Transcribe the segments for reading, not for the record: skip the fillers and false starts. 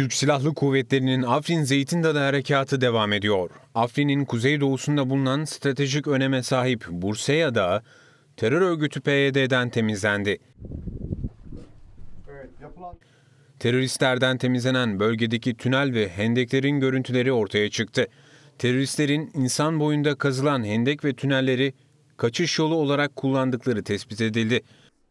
Türk Silahlı Kuvvetleri'nin Afrin Zeytindalı harekatı devam ediyor. Afrin'in kuzeydoğusunda bulunan stratejik öneme sahip Burseya Dağı, terör örgütü PYD'den temizlendi. Teröristlerden temizlenen bölgedeki tünel ve hendeklerin görüntüleri ortaya çıktı. Teröristlerin insan boyunda kazılan hendek ve tünelleri kaçış yolu olarak kullandıkları tespit edildi.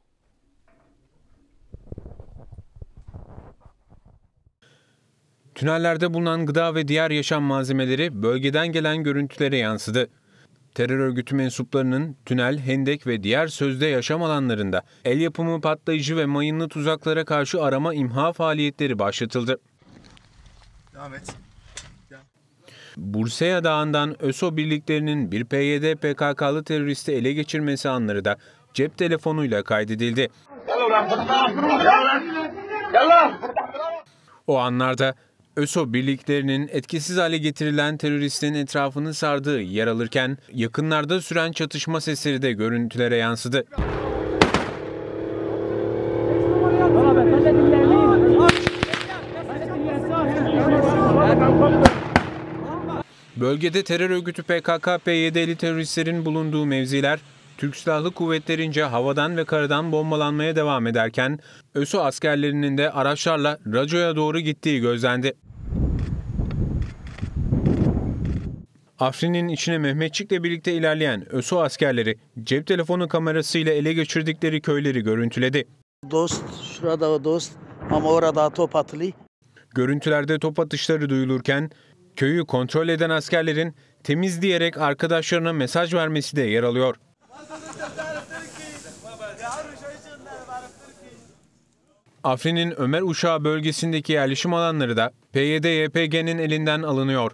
Tünellerde bulunan gıda ve diğer yaşam malzemeleri bölgeden gelen görüntülere yansıdı. Terör örgütü mensuplarının tünel, hendek ve diğer sözde yaşam alanlarında el yapımı patlayıcı ve mayınlı tuzaklara karşı arama imha faaliyetleri başlatıldı. Devam et. Burseya Dağı'ndan ÖSO birliklerinin bir PYD PKK'lı teröristi ele geçirmesi anları da cep telefonuyla kaydedildi. O anlarda ÖSO birliklerinin etkisiz hale getirilen teröristin etrafını sardığı yer alırken yakınlarda süren çatışma sesleri de görüntülere yansıdı. Bölgede terör örgütü PKK-PYD'li teröristlerin bulunduğu mevziler Türk Silahlı Kuvvetlerince havadan ve karadan bombalanmaya devam ederken ÖSO askerlerinin de araçlarla Raco'ya doğru gittiği gözlendi. Afrin'in içine Mehmetçik'le birlikte ilerleyen ÖSO askerleri cep telefonu kamerasıyla ele geçirdikleri köyleri görüntüledi. Dost, şurada dost ama orada top atılıyor. Görüntülerde top atışları duyulurken köyü kontrol eden askerlerin temiz diyerek arkadaşlarına mesaj vermesi de yer alıyor. Afrin'in Ömer Uşağı bölgesindeki yerleşim alanları da PYD-YPG'nin elinden alınıyor.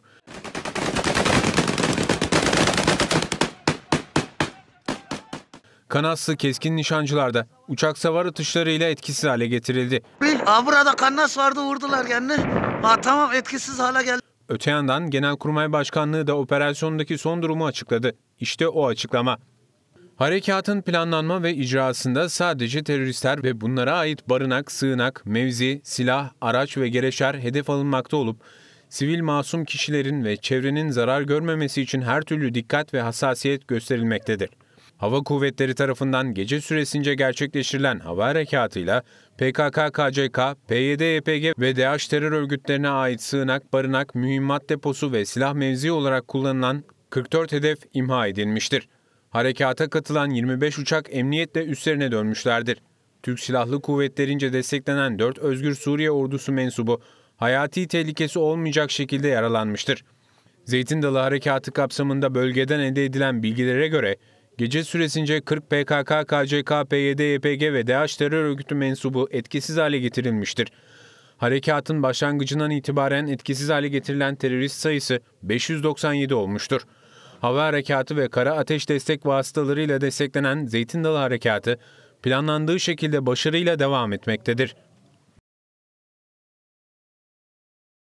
Kanaslı keskin nişancılar da uçak savar atışlarıyla etkisiz hale getirildi. Burada Kannas vardı, vurdular kendini. Tamam, etkisiz hale geldi. Öte yandan Genelkurmay Başkanlığı da operasyondaki son durumu açıkladı. İşte o açıklama. Harekatın planlanma ve icrasında sadece teröristler ve bunlara ait barınak, sığınak, mevzi, silah, araç ve gereçler hedef alınmakta olup, sivil masum kişilerin ve çevrenin zarar görmemesi için her türlü dikkat ve hassasiyet gösterilmektedir. Hava Kuvvetleri tarafından gece süresince gerçekleştirilen hava harekatıyla PKK-KCK, PYD-YPG ve DAEŞ terör örgütlerine ait sığınak, barınak, mühimmat deposu ve silah mevzi olarak kullanılan 44 hedef imha edilmiştir. Harekata katılan 25 uçak emniyetle üslerine dönmüşlerdir. Türk Silahlı Kuvvetlerince desteklenen 4 Özgür Suriye Ordusu mensubu hayati tehlikesi olmayacak şekilde yaralanmıştır. Zeytindalı Harekatı kapsamında bölgeden elde edilen bilgilere göre gece süresince 40 PKK, KCK, PYD, YPG ve DAEŞ terör örgütü mensubu etkisiz hale getirilmiştir. Harekatın başlangıcından itibaren etkisiz hale getirilen terörist sayısı 597 olmuştur. Hava harekatı ve kara ateş destek vasıtalarıyla desteklenen Zeytindalı Harekatı planlandığı şekilde başarıyla devam etmektedir.